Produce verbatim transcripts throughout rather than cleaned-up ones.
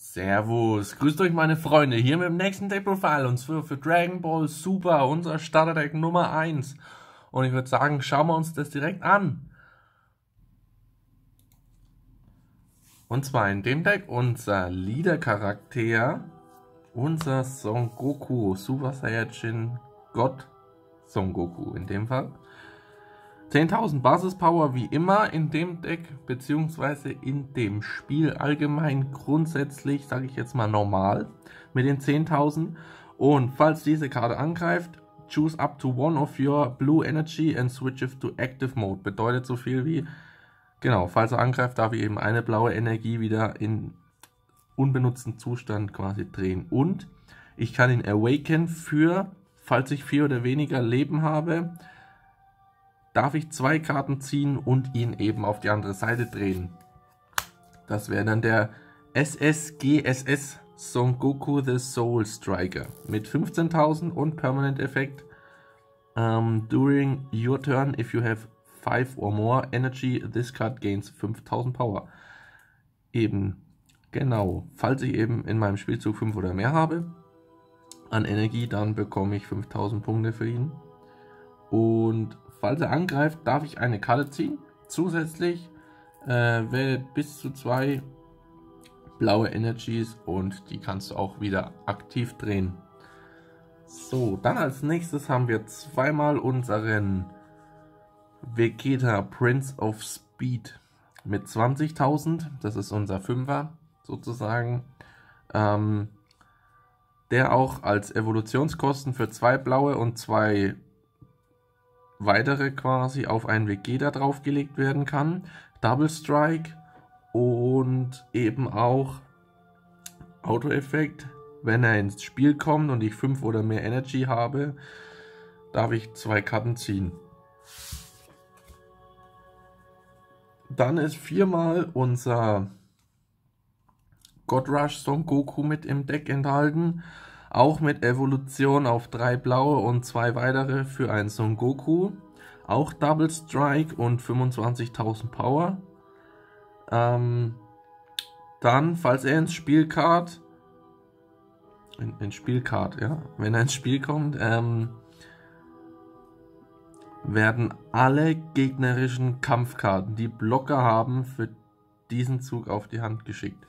Servus, grüßt euch meine Freunde, hier mit dem nächsten Deck-Profile und zwar für Dragon Ball Super, unser Starterdeck Nummer eins. Und ich würde sagen, schauen wir uns das direkt an. Und zwar in dem Deck unser Leader-Charakter, unser Son Goku, Super Saiyajin Gott Son Goku in dem Fall. zehntausend Basispower wie immer in dem Deck, beziehungsweise in dem Spiel allgemein grundsätzlich, sage ich jetzt mal normal, mit den zehntausend. Und falls diese Karte angreift, choose up to one of your blue energy and switch it to active mode. Bedeutet so viel wie, genau, falls er angreift, darf ich eben eine blaue Energie wieder in unbenutzten Zustand quasi drehen. Und ich kann ihn awaken für, falls ich vier oder weniger Leben habe, darf ich zwei Karten ziehen und ihn eben auf die andere Seite drehen. Das wäre dann der S S G S S Son Goku the Soul Striker mit fünfzehntausend und Permanent Effekt. Um, during your turn, if you have five or more energy, this card gains fünftausend Power. Eben, genau, falls ich eben in meinem Spielzug fünf oder mehr habe an Energie, dann bekomme ich fünftausend Punkte für ihn. Und falls er angreift, darf ich eine Karte ziehen. Zusätzlich äh, wähle bis zu zwei blaue Energies und die kannst du auch wieder aktiv drehen. So, dann als nächstes haben wir zweimal unseren Vegeta Prince of Speed mit zwanzigtausend. Das ist unser Fünfer sozusagen. Ähm, der auch als Evolutionskosten für zwei blaue und zwei weitere quasi auf einen Vegeta draufgelegt werden kann. Double Strike und eben auch Auto-Effekt. Wenn er ins Spiel kommt und ich fünf oder mehr Energy habe, darf ich zwei Karten ziehen. Dann ist viermal unser God Rush Son Goku mit im Deck enthalten. Auch mit Evolution auf drei blaue und zwei weitere für einen Son Goku. Auch Double Strike und fünfundzwanzigtausend Power. Ähm, dann, falls er ins Spielcard, in, in Spielcard, ja, wenn er ins Spiel kommt, ähm, werden alle gegnerischen Kampfkarten, die Blocker haben, für diesen Zug auf die Hand geschickt.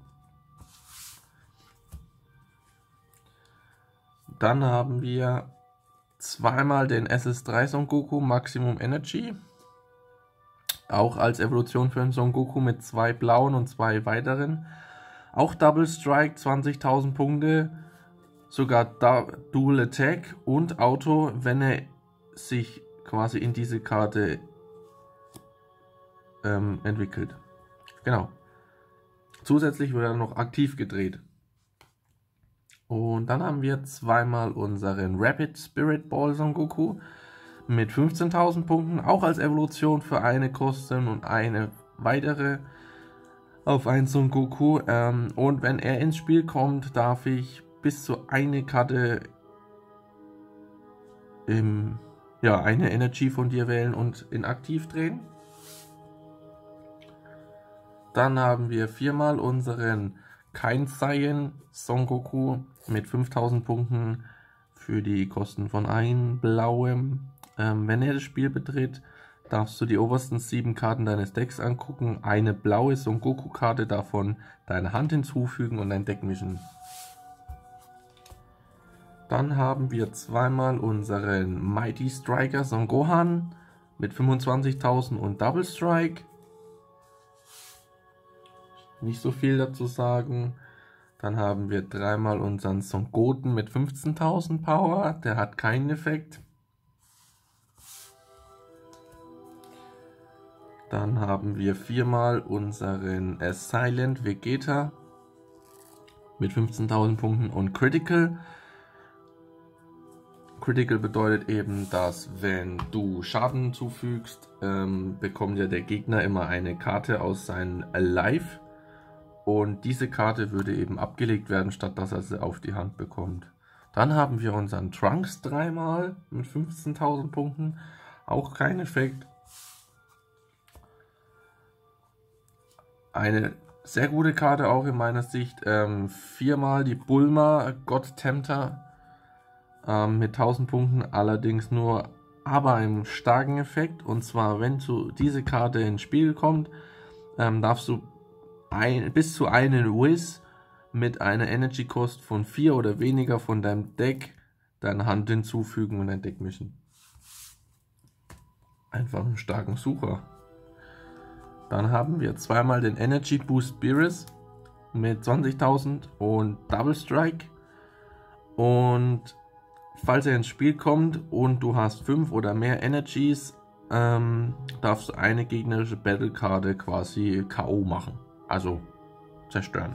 Dann haben wir zweimal den S S drei Son Goku Maximum Energy. Auch als Evolution für den Son Goku mit zwei blauen und zwei weiteren. Auch Double Strike, zwanzigtausend Punkte. Sogar Dual Attack und Auto, wenn er sich quasi in diese Karte ähm, entwickelt. Genau. Zusätzlich wird er noch aktiv gedreht. Und dann haben wir zweimal unseren Rapid Spirit Ball Son Goku mit fünfzehntausend Punkten, auch als Evolution für eine Kosten und eine weitere auf einen Son Goku. Ähm, und wenn er ins Spiel kommt, darf ich bis zu eine Karte, im, ja, eine Energy von dir wählen und in aktiv drehen. Dann haben wir viermal unseren Kind Saiyan Son Goku mit fünftausend Punkten für die Kosten von einem blauem. Ähm, wenn er das Spiel betritt, darfst du die obersten sieben Karten deines Decks angucken, eine blaue Son Goku Karte davon deiner Hand hinzufügen und dein Deck mischen. Dann haben wir zweimal unseren Mighty Striker Son Gohan mit fünfundzwanzigtausend und Double Strike. Nicht so viel dazu sagen. Dann haben wir dreimal unseren Son Goten mit fünfzehntausend Power. Der hat keinen Effekt. Dann haben wir viermal unseren äh, Silent Vegeta mit fünfzehntausend Punkten und Critical. Critical bedeutet eben, dass wenn du Schaden zufügst, ähm, bekommt ja der Gegner immer eine Karte aus seinem Alive. Und diese Karte würde eben abgelegt werden, statt dass er sie auf die Hand bekommt. Dann haben wir unseren Trunks dreimal mit fünfzehntausend Punkten. Auch kein Effekt. Eine Sehr gute Karte auch in meiner Sicht. Ähm, viermal die Bulma God Tempter ähm, mit tausend Punkten, allerdings nur aber einem starken Effekt. Und zwar, wenn zu diese Karte ins Spiel kommt, ähm, darfst du ein, bis zu einen Wiz mit einer Energy Cost von vier oder weniger von deinem Deck deine Hand hinzufügen und ein Deck mischen. Einfach einen starken Sucher. Dann haben wir zweimal den Energy Boost Beerus mit zwanzigtausend und Double Strike. Und falls er ins Spiel kommt und du hast fünf oder mehr Energies, ähm, darfst du eine gegnerische Battle-Karte quasi K O machen. Also zerstören.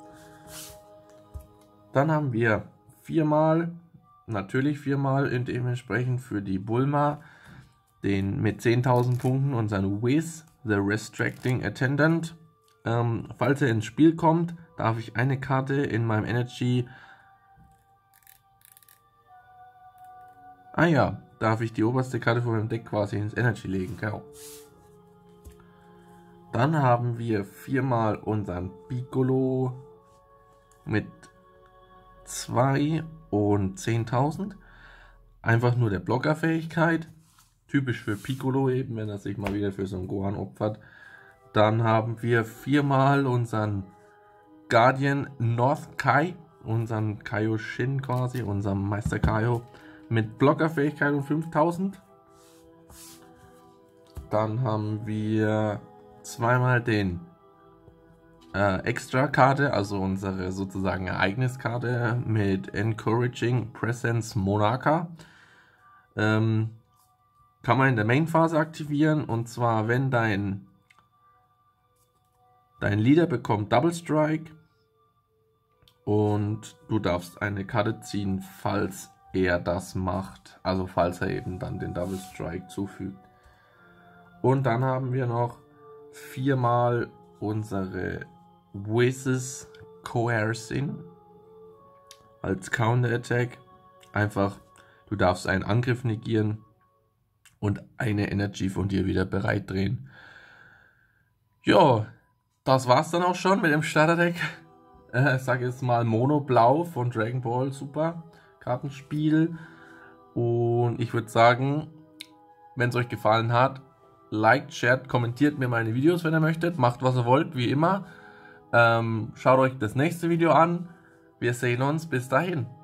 Dann haben wir viermal, natürlich viermal in dementsprechend für die Bulma, den mit zehntausend Punkten und sein Wiz, The Restricting Attendant. Ähm, falls er ins Spiel kommt, darf ich eine Karte in meinem Energy... Ah ja, darf ich die oberste Karte von meinem Deck quasi ins Energy legen, genau. Dann haben wir viermal unseren Piccolo mit zwei und zehntausend. Einfach nur der Blockerfähigkeit. Typisch für Piccolo eben, wenn er sich mal wieder für so einen Gohan opfert. Dann haben wir viermal unseren Guardian North Kai, unseren Kaioshin quasi, unseren Meister Kaio mit Blockerfähigkeit um fünftausend. Dann haben wir zweimal den äh, Extra-Karte, also unsere sozusagen Ereigniskarte mit Encouraging Presence Monarcha. Ähm, kann man in der Main-Phase aktivieren, und zwar wenn dein, dein Leader bekommt Double Strike und du darfst eine Karte ziehen, falls er das macht, also falls er eben dann den Double Strike zufügt. Und dann haben wir noch viermal unsere Wizes Coercing als Counter Attack. Einfach, du darfst einen Angriff negieren und eine Energy von dir wieder bereit drehen. Ja, das war's dann auch schon mit dem Starterdeck. Äh, ich sage jetzt mal Mono Blau von Dragon Ball Super Kartenspiel. Und ich würde sagen, wenn es euch gefallen hat, liked, shared, kommentiert mir meine Videos, wenn ihr möchtet. Macht, was ihr wollt, wie immer. Ähm, schaut euch das nächste Video an. Wir sehen uns. Bis dahin.